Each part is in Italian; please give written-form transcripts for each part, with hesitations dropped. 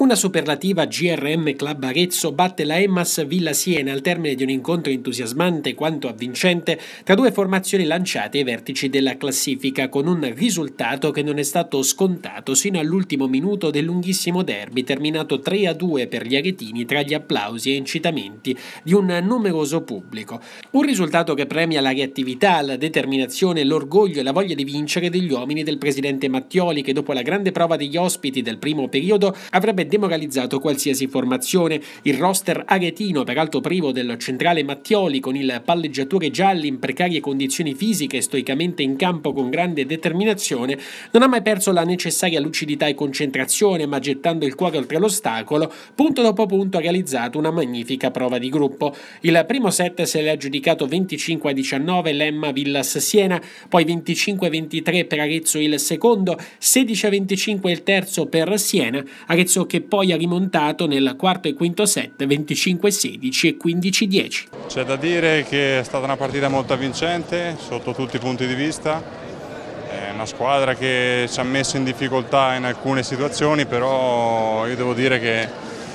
Una superlativa GRM Club Arezzo batte la Emmas Villa Siena al termine di un incontro entusiasmante quanto avvincente tra due formazioni lanciate ai vertici della classifica, con un risultato che non è stato scontato sino all'ultimo minuto del lunghissimo derby, terminato 3-2 per gli aretini tra gli applausi e incitamenti di un numeroso pubblico. Un risultato che premia la reattività, la determinazione, l'orgoglio e la voglia di vincere degli uomini del presidente Mattioli, che dopo la grande prova degli ospiti del primo periodo avrebbe demoralizzato qualsiasi formazione. Il roster aretino, peraltro privo del centrale Mattioli, con il palleggiatore gialli in precarie condizioni fisiche e stoicamente in campo con grande determinazione, non ha mai perso la necessaria lucidità e concentrazione, ma gettando il cuore oltre l'ostacolo, punto dopo punto ha realizzato una magnifica prova di gruppo. Il primo set se l'è aggiudicato 25-19 l'Emma Villas Siena, poi 25-23 per Arezzo il secondo, 16-25 il terzo per Siena, Arezzo che poi ha rimontato nel quarto e quinto set 25-16 e 15-10. C'è da dire che è stata una partita molto avvincente sotto tutti i punti di vista, è una squadra che ci ha messo in difficoltà in alcune situazioni, però io devo dire che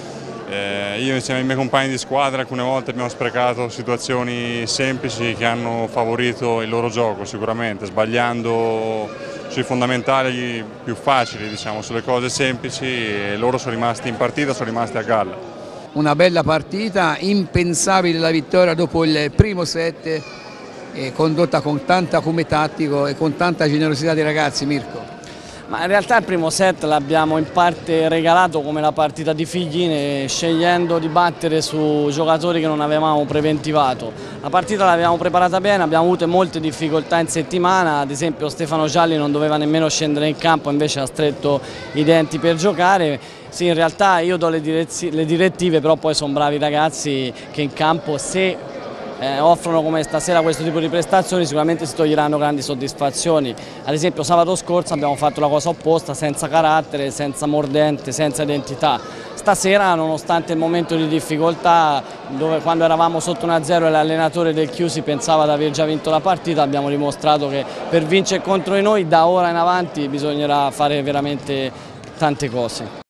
io insieme ai miei compagni di squadra alcune volte abbiamo sprecato situazioni semplici che hanno favorito il loro gioco sicuramente, sbagliando sui fondamentali più facili, diciamo, sulle cose semplici, e loro sono rimasti in partita, sono rimasti a galla. Una bella partita, impensabile la vittoria dopo il primo set, condotta con tanta acume tattico e con tanta generosità dei ragazzi. Mirko. Ma in realtà il primo set l'abbiamo in parte regalato come la partita di Figline, scegliendo di battere su giocatori che non avevamo preventivato. La partita l'abbiamo preparata bene, abbiamo avuto molte difficoltà in settimana, ad esempio Stefano Gialli non doveva nemmeno scendere in campo, invece ha stretto i denti per giocare. Sì, in realtà io do le direttive, però poi sono bravi ragazzi che in campo, se offrono come stasera questo tipo di prestazioni, sicuramente si toglieranno grandi soddisfazioni. Ad esempio sabato scorso abbiamo fatto la cosa opposta, senza carattere, senza mordente, senza identità. Stasera, nonostante il momento di difficoltà, dove quando eravamo sotto 1-0 e l'allenatore del Chiusi pensava di aver già vinto la partita, abbiamo dimostrato che per vincere contro di noi da ora in avanti bisognerà fare veramente tante cose.